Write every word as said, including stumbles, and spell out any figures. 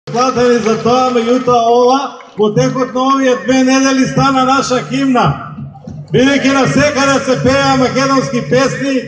Платени за тоа, меѓутоа ова во текот на овие две недели стана наша химна. Бидејќи на секаде се пееа македонски песни,